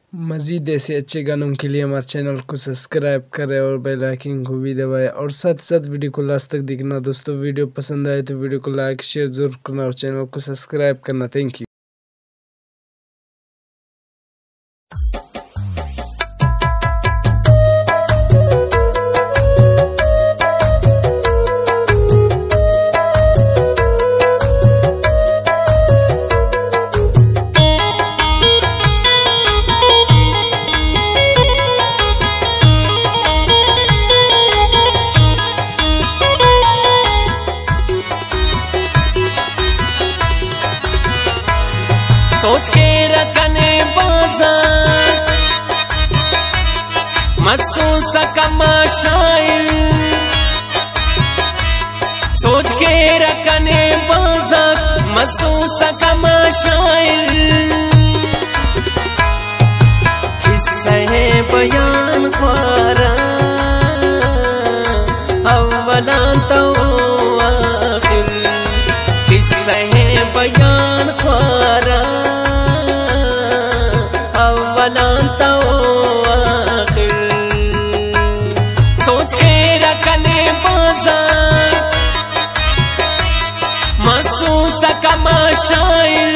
मज़ीद ऐसे अच्छे गानों के लिए हमारे चैनल को सब्सक्राइब करें और बेल आइकन को भी दबाएं और साथ साथ वीडियो को लास्ट तक देखना। दोस्तों वीडियो पसंद आए तो वीडियो को लाइक शेयर ज़रूर करना और चैनल को सब्सक्राइब करना। Thank you. सोच के रखने बाजार महसूस कमा शायर, सोच के रखने बाजार महसूस कमा शायर, किस्से बयान ख्वारा अव्वला तो आखिर, किस्से बयान ख्वारा सोच के रखने बाजार महसूस कमा शायर,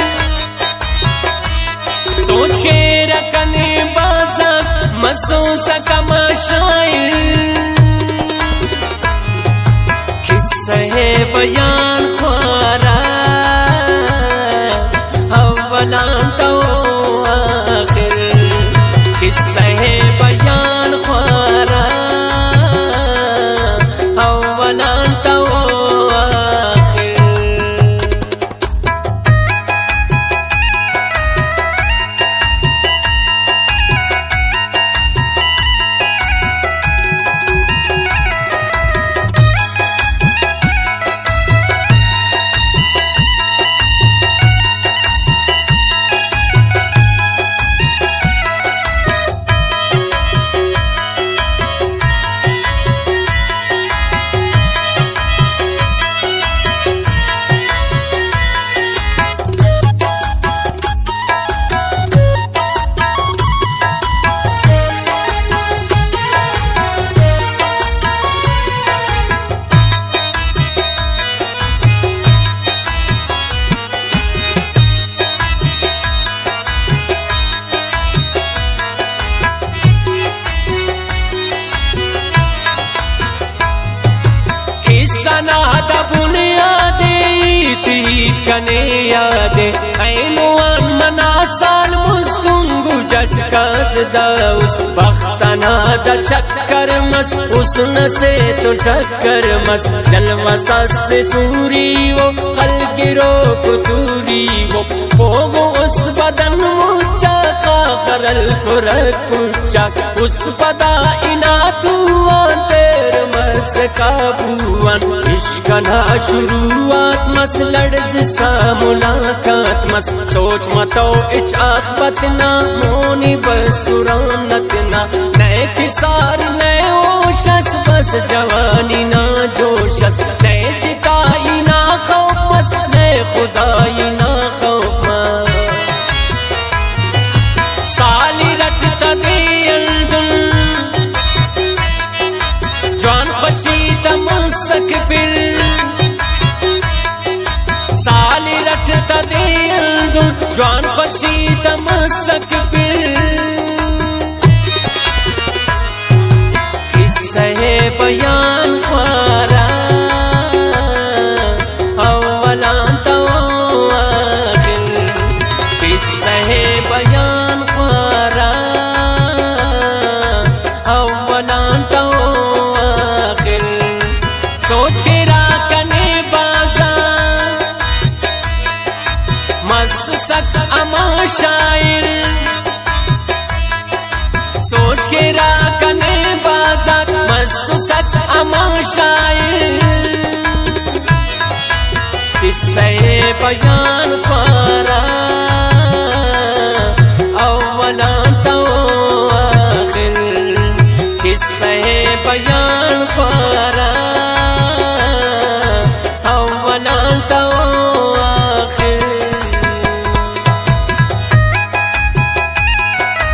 सोच के रखने बाजार महसूस कमा शायर, किस्से बयान ख्वारा अव्वला तो आखिर, किस्से बयान ख्वारा अव्वला तो आखिर। सनाद बुनियादे ईद कने यादे ऐनुआन मना साल मुस्कुंगु झटकास दाउस बख्तना द चक्कर मस उसन से तो टक्कर मस जलवा से सूरी वो कल गिरो कुतूरी वो पोगो उस बदन मुच्चा खाखरल कुरकुच्चा उस पदा इना तुआन तेर मस काबुआन इश्क ना शुरुआत मस लड़ज सा मुलाकात मस सोच मतो इच आखबतना मोनी बसुरानतना नए किसार नए ओशस बस जवानी ना जोशस नए चिताई ना खौफ मस नए खुदाई ना खौफ मस साली रटता दियंदुल जवान खुशी तमसक बिर साली रटता दियंदुल जवान खुशी तमसक बिर किस्से बयान ख्वारा अव्वला तो आखिर, किस्से बयान ख्वारा अव्वला तो आखिर, सोच के राकने बाजार मससक अमा शायर, सोच के राकने बाजार मससक अमा शायर, किस्से बयान ख्वारा अव्वला तो आखिर, किस्से बयान ख्वारा अव्वला तो आखिर।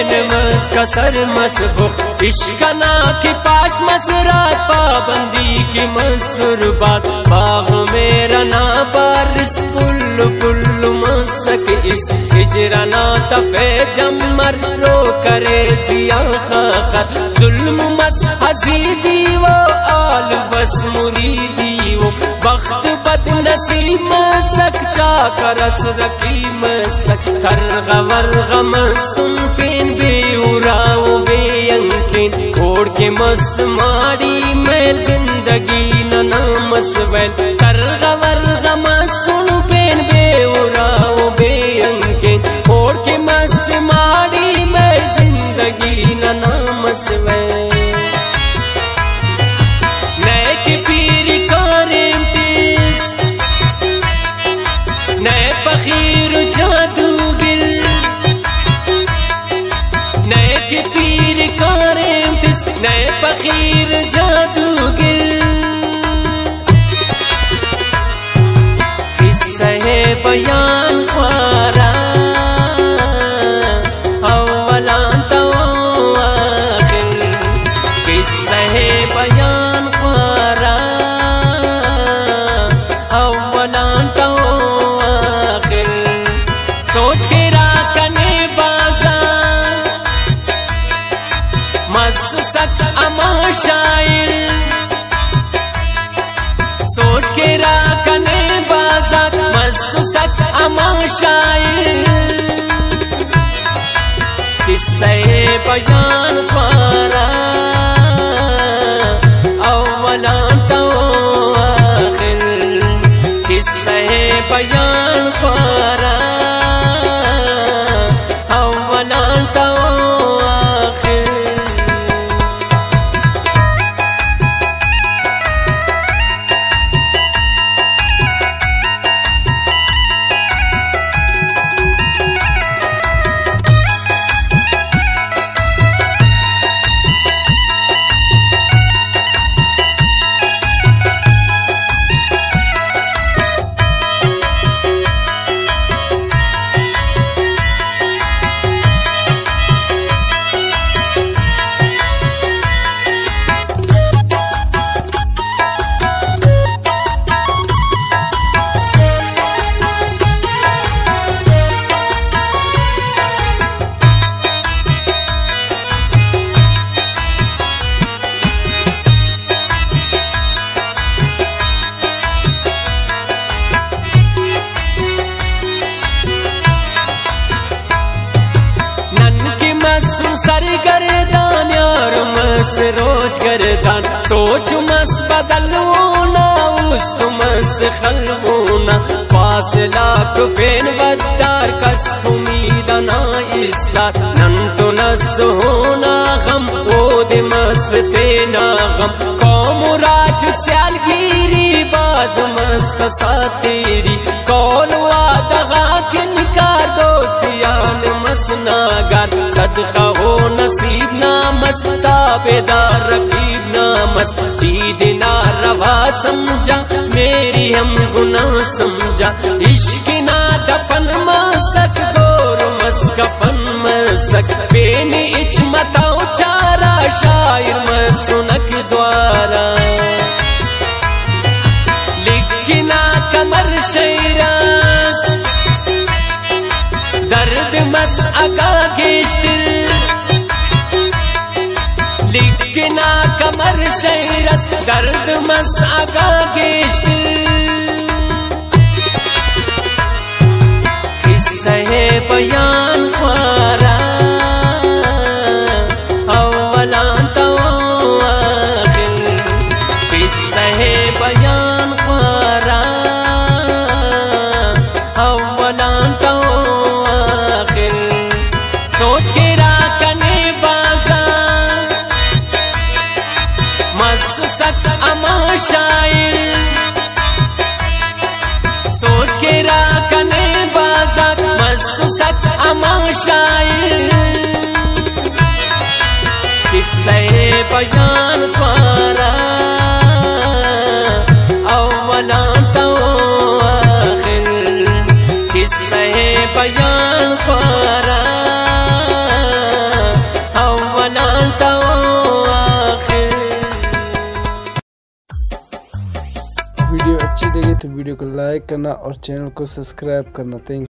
पेन मस का सर मसबुक इश्कना की पाश मसरात पाबंदी की मसुरबात बाग मेरा ना बारिश पुल्लु पुल्लु मसक इस हिजराना तफे जमर रो करे सिया खर जुल्म मस हजीदी वो आल बस मुरीदी वो बख्त बद नसीब मसक चाकरस रकी मसक थर गवर गम सुन पेन बेउराओ बेयंकिन ओढ़ के मस मारी मैं जिंदगी न मस वैन थर गवर गम सुन पेन बेउराओ बेयंकिन ओढ़ के मस मारी मैं जिंदगी न मस वैन फकीर जादूगर नए के पीर कारेंतिस नए फकीर जादूगर किस्सा है बयान ख्वारा अव्वलान तो आखिर किस्सा है बयान ख्वारा अव्वलान तो सोच के राकने बाजार मस्त सक अमा शायर सोच के राकने बाजार मस्त सक अमा शायर किस्सा बयान ख्वारा अव्वलान तो आखिर किस्सा बयान ख्वारा सरगर्दान यार मस रोज गर्दान सोच मस बदलू ना उस मस खलबूना पास लाख पेन बद्दार कस उम्मीद ना इस्तार नन तो नस होना गम ओ दे मस तेना गम कौम राज स्यालगिरी बाज मस्त सातेरी कौल वादा किनकार दोस्तियान मसनागार सदका हो नसीब ना मस्ता बेदार रकीब ना मस दीद ना रवा समझा मेरी हम गुनाह समझा इश्क ना दफन मसक गोर मस्कफन मसक बेन इच मताओ चारा शायर मसुनक द्वारा लिखना कमर शैरास दर्द मस अगा गेश्तिल लिखना कमर शैरस दर्द मस अगा गेश्तिल किस्सा है बयान ख्वारा अव्वलान तो आखिर किस्सा है बयान ख्वारा अव्वलान तो आखिर सोच के राकने बाजार मस्त सक अमा शायर सोच के राकने बाजार मस्त सक अमा शायर किस्सा बयान ख्वारा अव्वलान तो आखिर किस्सा बयान ख्वारा वीडियो अच्छी लगी तो वीडियो को लाइक करना और चैनल को सब्सक्राइब करना। थैंक